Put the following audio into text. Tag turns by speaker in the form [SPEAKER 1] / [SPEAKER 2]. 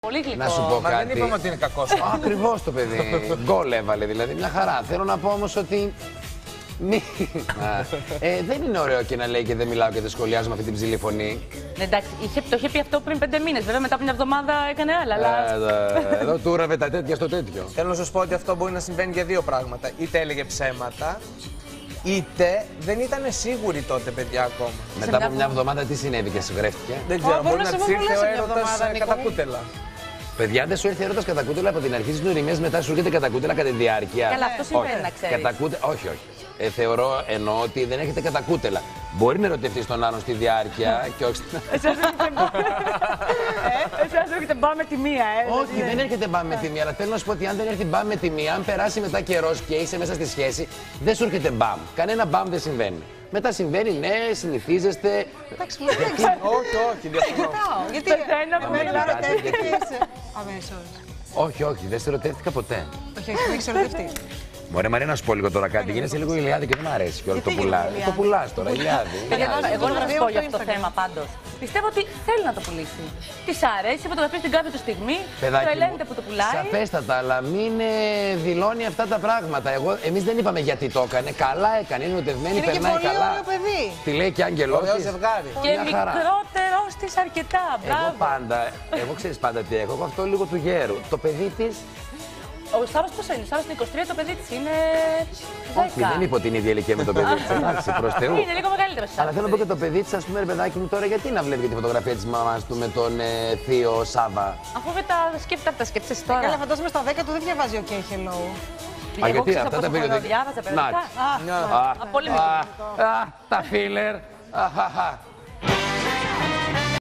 [SPEAKER 1] Πολύ γλυκό.
[SPEAKER 2] Να σου πω
[SPEAKER 3] Μα
[SPEAKER 2] κάτι.
[SPEAKER 3] δεν είπαμε ότι είναι κακός.
[SPEAKER 2] Ακριβώς το παιδί. Γκολ έβαλε δηλαδή, μια χαρά. Θέλω να πω όμως ότι. Δεν είναι ωραίο και να λέει και δεν μιλάω και δεν σχολιάζω με αυτή την ψηλή φωνή.
[SPEAKER 1] Εντάξει, το είχε πει αυτό πριν 5 μήνες. Βέβαια, μετά από μια εβδομάδα έκανε άλλα.
[SPEAKER 2] Εδώ του ραβε τα τέτοια στο τέτοιο.
[SPEAKER 3] Θέλω να σας πω ότι αυτό μπορεί να συμβαίνει για δύο πράγματα. Είτε έλεγε ψέματα, είτε δεν ήταν σίγουροι τότε, παιδιά, ακόμα.
[SPEAKER 2] Μετά από μια εβδομάδα τι συνέβη και συγγρέφτηκε.
[SPEAKER 3] Δεν ξέρω, μπορεί να της ήρθε ο έρωτας
[SPEAKER 4] εβδομάδα,
[SPEAKER 3] κατά κούτελα.
[SPEAKER 2] Παιδιά, δεν σου έρθει έρωτας κατά κούτελα από την αρχή της γνωριμίας, μετά σου έρχεται κατά κούτελα κατά τη διάρκεια.
[SPEAKER 1] Καλά, αυτό συμβαίνει, να ξέρεις.
[SPEAKER 2] Όχι, όχι. Θεωρώ, εννοώ ότι δεν έχετε κατά κούτελα. Μπορεί να ερωτευτεί τον άλλον στη διάρκεια και όχι στην.
[SPEAKER 1] Εσάς έρχεται μπα με τη μία,
[SPEAKER 2] Όχι, δεν έρχεται μπαμ με τη μία, αλλά θέλω να σου πω ότι αν δεν έρθει μπαμ με τη μία, αν περάσει μετά καιρός και είσαι μέσα στη σχέση, δεν σου έρχεται μπαμ. Κανένα μπαμ δεν συμβαίνει. Μετά συμβαίνει, ναι, συνηθίζεστε.
[SPEAKER 4] Εντάξει, δεν ξέρω.
[SPEAKER 3] Όχι, διαφωνώ.
[SPEAKER 4] Γιατί
[SPEAKER 1] Εμένα
[SPEAKER 4] με ρωτεύτηκες αμέσως.
[SPEAKER 2] Όχι, όχι, δεν σε ερωτεύτηκα ποτέ.
[SPEAKER 4] Όχι, όχι, δεν ξέρω ρωτευτεί.
[SPEAKER 2] Μωρέ Μαρία, να σου πω λίγο τώρα κάτι. Γίνεσαι λίγο Ηλιάδη και δεν μου αρέσει κιόλας. Το
[SPEAKER 4] Γιατί
[SPEAKER 2] πουλά.
[SPEAKER 4] Ηλιάδη?
[SPEAKER 2] Το πουλάς τώρα, Ηλιάδη.
[SPEAKER 1] Εγώ να σας πω για αυτό το
[SPEAKER 4] Instagram.
[SPEAKER 1] θέμα πάντως. Πιστεύω ότι θέλει να το πουλήσει. Της αρέσει, φωτογραφίζει την κάθε του στιγμή, το ελέγχεται που το πουλάει.
[SPEAKER 2] Σαφέστατα, αλλά μην δηλώνει αυτά τα πράγματα. Εμείς δεν είπαμε γιατί το έκανε. Καλά έκανε, είναι ερωτευμένη,
[SPEAKER 4] Είναι και
[SPEAKER 2] περνάει
[SPEAKER 4] πολύ
[SPEAKER 2] καλά.
[SPEAKER 4] ωραίο παιδί.
[SPEAKER 2] Τη λέει και άγγελό
[SPEAKER 3] Ωραίο
[SPEAKER 2] της.
[SPEAKER 3] ζευγάρι.
[SPEAKER 1] Και
[SPEAKER 2] Μια χαρά.
[SPEAKER 1] μικρότερος της αρκετά. Μπράβο.
[SPEAKER 2] Εγώ ξέρεις πάντα τι έχω. Έχω αυτό λίγο του γέρου. Το παιδί της.
[SPEAKER 1] Ο Σάββας πώς είναι, ο Σάββας είναι 23, το παιδί της είναι 10.
[SPEAKER 2] Όχι, δεν είπα ότι είναι ίδια ηλικία με το παιδί της. Εντάξει, προς Θεού.
[SPEAKER 1] Είναι λίγο μεγαλύτερος.
[SPEAKER 2] Αλλά θέλω να πω και το παιδί της, ας πούμε, ρε παιδάκι μου τώρα, γιατί να βλέπει και τη φωτογραφία της μαμάς του με τον θείο Σάββα.
[SPEAKER 1] Αφού δεν τα σκέφτεται, τα σκέφτεσαι τώρα.
[SPEAKER 4] Καλά, φαντάζομαι στα 10 του δεν διαβάζει OK, hello.
[SPEAKER 2] Α, γιατί αυτά τα
[SPEAKER 1] περιοδικά.
[SPEAKER 2] περιοδικά.
[SPEAKER 1] Διάβαζα περιοδικά.
[SPEAKER 2] Να,
[SPEAKER 1] Πολύ μικρό.
[SPEAKER 2] τα φίλερ. Αχαχα.